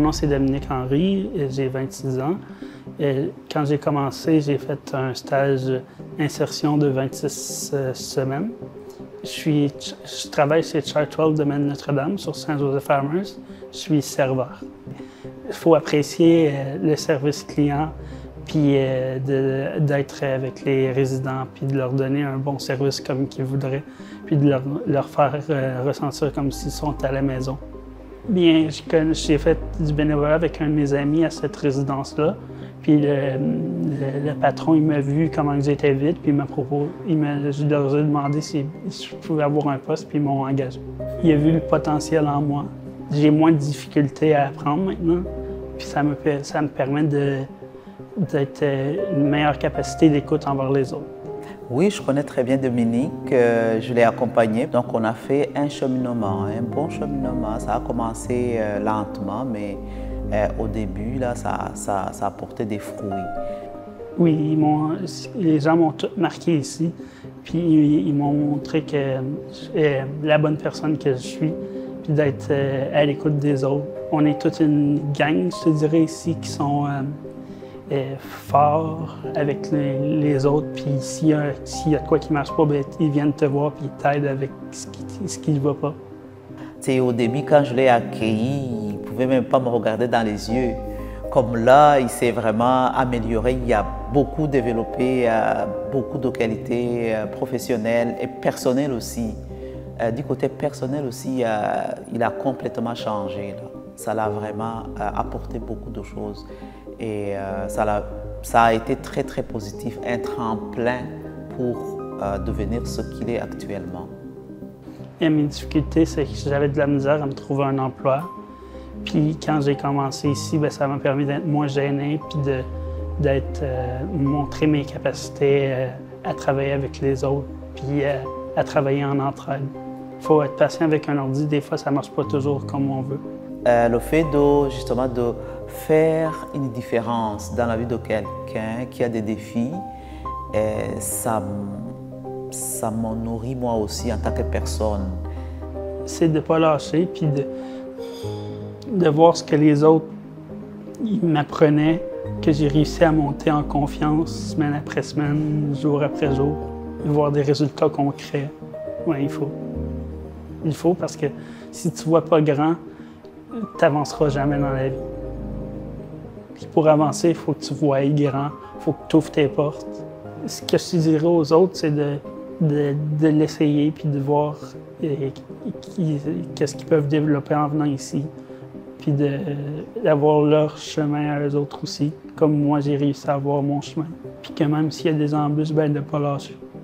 nom, c'est Dominique Henry, j'ai 26 ans. Quand j'ai commencé, j'ai fait un stage insertion de 26 semaines. Je travaille chez Chartwell Domaine Notre-Dame sur Saint-Joseph-Farmers. Je suis serveur. Il faut apprécier le service client, puis d'être avec les résidents, puis de leur donner un bon service comme qu'ils voudraient, puis de leur faire ressentir comme s'ils sont à la maison. Bien, j'ai fait du bénévolat avec un de mes amis à cette résidence-là. Puis le patron, il m'a vu comment j'étais vite, puis je leur ai demandé si je pouvais avoir un poste, puis ils m'ont engagé. Il a vu le potentiel en moi. J'ai moins de difficultés à apprendre maintenant, puis ça me permet d'être une meilleure capacité d'écoute envers les autres. Oui, je connais très bien Dominique, je l'ai accompagné. Donc on a fait un cheminement, un bon cheminement. Ça a commencé lentement, mais au début, là, ça a porté des fruits. Oui, les gens m'ont tout marqué ici, puis ils m'ont montré que la bonne personne que je suis, puis d'être à l'écoute des autres. On est toute une gang, je te dirais, ici, qui sont forts avec les autres, puis s'il y a de quoi qui ne marche pas, bien, ils viennent te voir, puis ils t'aident avec ce qui ne va pas. Au début, quand je l'ai accueilli, il ne pouvait même pas me regarder dans les yeux. Comme là, il s'est vraiment amélioré, il a beaucoup développé, beaucoup de qualités professionnelles et personnelles aussi. Du côté personnel aussi, il a complètement changé. Là. Ça l'a vraiment apporté beaucoup de choses et ça a été très très positif, un tremplin pour devenir ce qu'il est actuellement. Et mes difficultés, c'est que j'avais de la misère à me trouver un emploi. Puis quand j'ai commencé ici, bien, ça m'a permis d'être moins gêné, puis de montrer mes capacités à travailler avec les autres, puis à travailler en entraide. Il faut être patient avec un ordi, des fois ça ne marche pas toujours comme on veut. Le fait justement de faire une différence dans la vie de quelqu'un qui a des défis, ça me nourrit moi aussi en tant que personne. C'est de ne pas lâcher, puis de voir ce que les autres m'apprenaient, que j'ai réussi à monter en confiance semaine après semaine, jour après jour, et voir des résultats concrets. Oui, il faut. Il faut parce que si tu ne vois pas grand, tu n'avanceras jamais dans la vie. Puis pour avancer, il faut que tu vois grand, il faut que tu ouvres tes portes. Ce que je dirais aux autres, c'est de l'essayer puis de voir qu'est-ce qu'ils peuvent développer en venant ici. Puis d'avoir leur chemin à eux autres aussi, comme moi j'ai réussi à avoir mon chemin. Puis que même s'il y a des embûches, ben de ne pas lâcher.